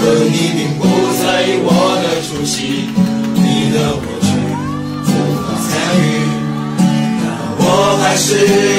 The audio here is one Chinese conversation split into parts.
可你并不在意我的出席，你的过去无法参与，但我还是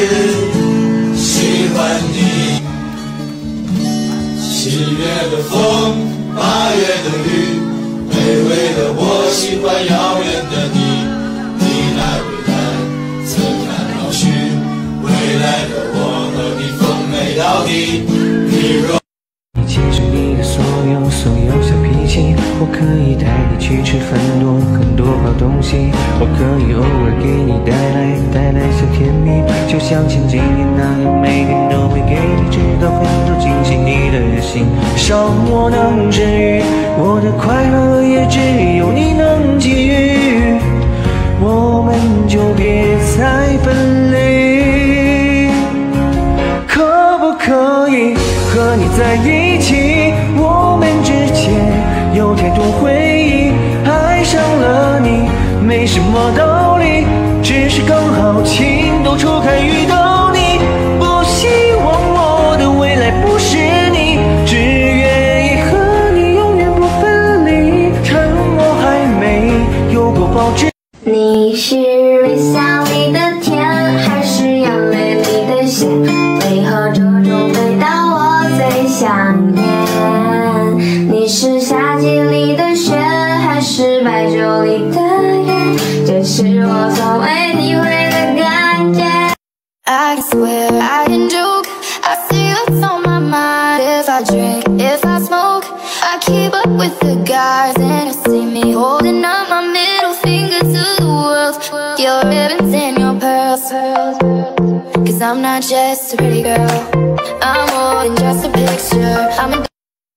喜欢你。7月的风，8月的雨，卑微的我喜欢遥远的你，你来未来，怎敢老去？未来的我和你风美到底，你若。 你接受你的所有小脾气，我可以带你去吃很多好东西，我可以偶尔给你带来小甜蜜，就像前几年那样，每天都会给你制造很多惊喜，你的热心让我能治愈，我的快乐也只有你能给予，我们就别再分离，可不可以？ 和你在一起，我们之间有太多回忆，爱上了你没什么道理，只是刚好情窦初开遇到你，不希望我的未来不是你，只愿意和你永远不分离，趁我还没有过保证。 你是微笑里的甜，还是眼泪里的咸？为何这种味道？ 最想念，你是夏季里的雪，还是白酒里的烟？这是我从未体会的感觉。I swear I can joke, I see what's on my mind. If I drink, if I smoke, I keep up with the guys, and you see me holding up my middle finger to the world. Your ribbons and your pearls, 'cause I'm not just a pretty girl. I'm more than just a picture. I'm a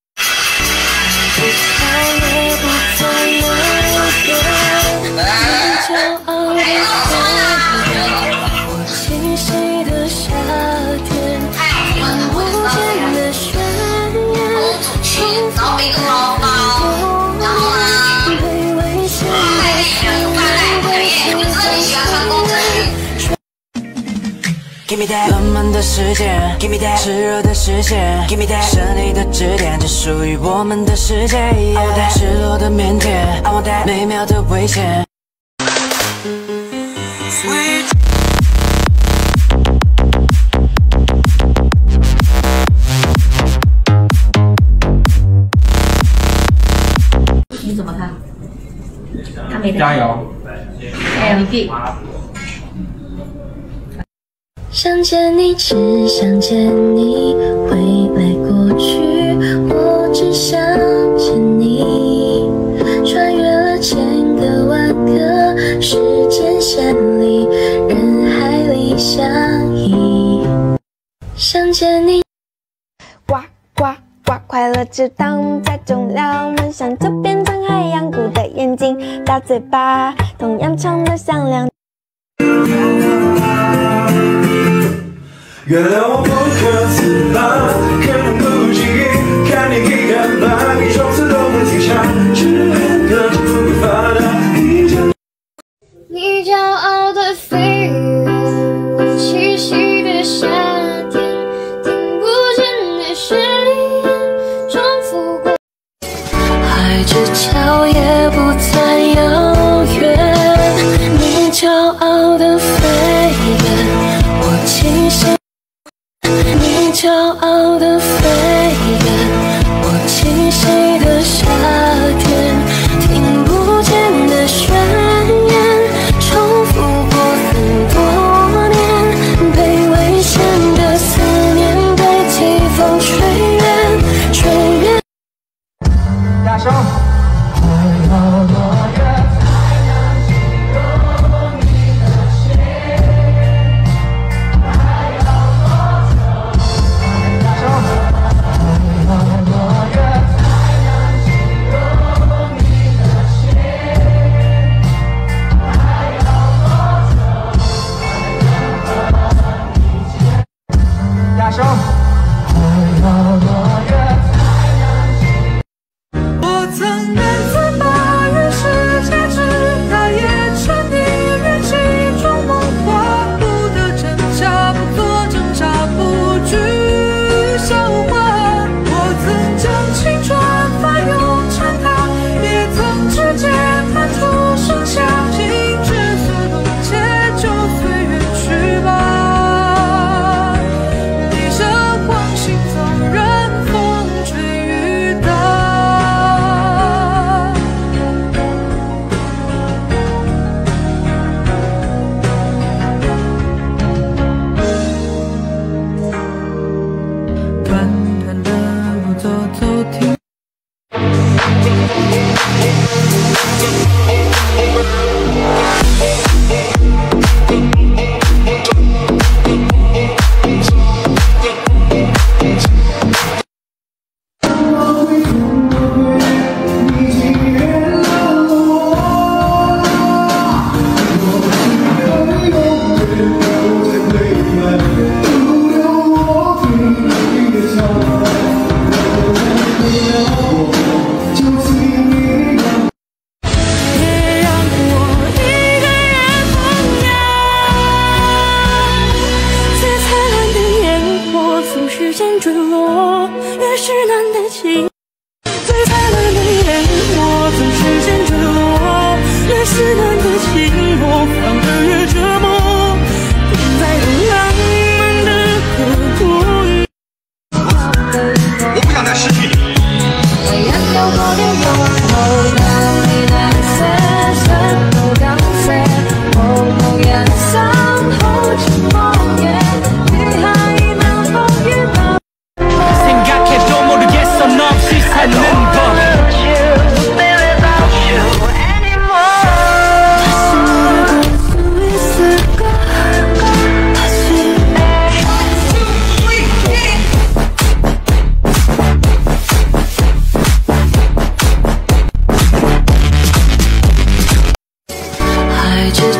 ，Give me that 浪漫的时间 ，Give me that 炽热的视线 ，Give me that 是你的指点，这属于我们的世界。I want that 赤裸的腼腆 ，I want that 美妙的危险。 你怎么看？他没加油！ 加油！你想见你，只想见你，回来过去，我只想见你。穿越了千个万个时间线里，人海里相依。想见你， 呱呱呱，快乐就挡在重要，梦想就变成海洋，鼓的眼睛，大嘴巴，同样唱得响亮。 原谅我不可自拔，可能不经意看你一眼，把你装作都会停下，只恨的就不会发达。 你骄傲的飞跃，我栖息的夏天，听不见的宣言，重复过。海之角也不再遥远，你骄傲的飞远，我栖息。 你骄傲的飞远，我栖息的夏天，听不见的宣言，重复过很多年，被危险的思念被季风吹远，吹远。 大声！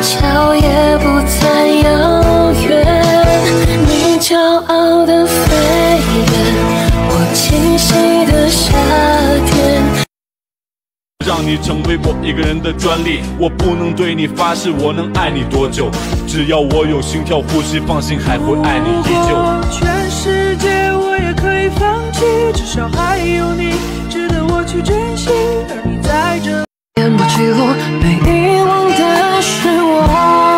角也不再遥远。你骄傲的飞远，我栖息的夏天。 让你成为我一个人的专利，我不能对你发誓我能爱你多久，只要我有心跳呼吸，放心还会爱你依旧。 全世界我也可以放弃，至少还有你值得我去珍惜，而你在这淹没记录被遗忘的是我。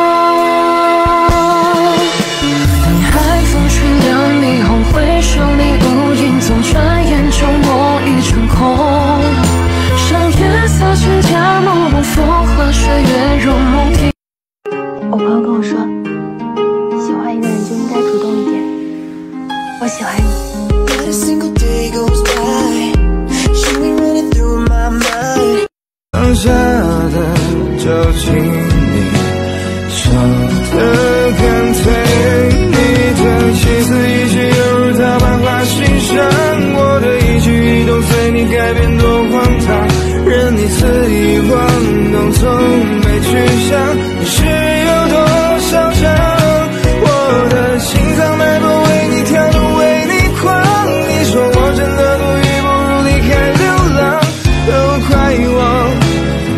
当海风吹凉你后回首，你无影踪，转眼就梦已成空。上月色千家朦胧，风花雪月如梦听。 我朋友跟我说，喜欢一个人就应该主动一点。我喜欢你。 放下的就请你说的干脆，你的心思一切犹如他漫画心上，我的一举一动随你改变多荒唐，任你肆意晃动，从没去想你是有多嚣张。我的心脏脉搏为你跳动，为你狂，你说我真的多余，不如离开流浪，都怪我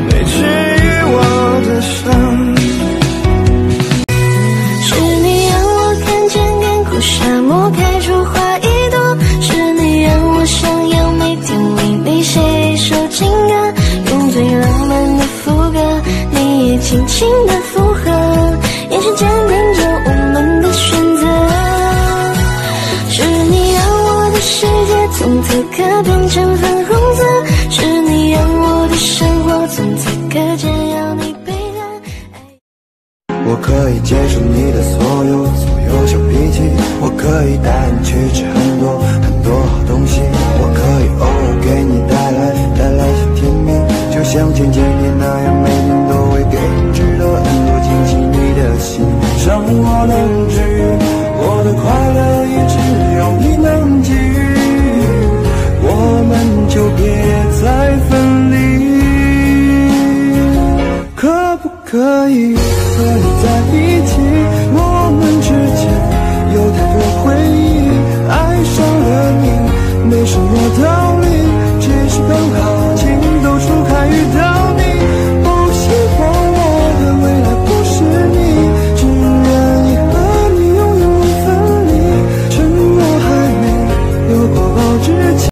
沙漠开出花一朵，是你让我想要每天为你写一首情歌，用最浪漫的副歌，你也轻轻的附和，眼神坚定着我们的选择。是你让我的世界从此刻变成粉红色，是你让我的生活从此刻只要你陪伴。 我可以接受你的所有小脾气，我可以带你去吃很多好东西，我可以偶尔给你带来些甜蜜，就像前几年那样，每天都会给你值得很多惊喜。你的心让我能治愈，我的快乐也只有你能给予，我们就别再分离。可不可以和你在一起？我们之间有太多回忆，爱上了你没什么道理，只是刚好情窦初开遇到